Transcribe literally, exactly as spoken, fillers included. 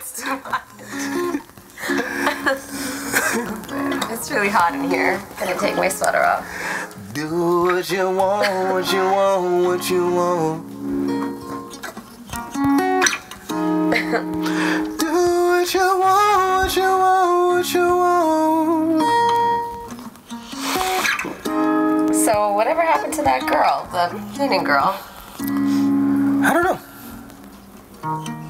it's too much. It's really hot in here. I'm gonna take my sweater off. Do what you want, what you want, what you want. Do what you want, what you want, what you want. So whatever happened to that girl, the cleaning girl? I don't know.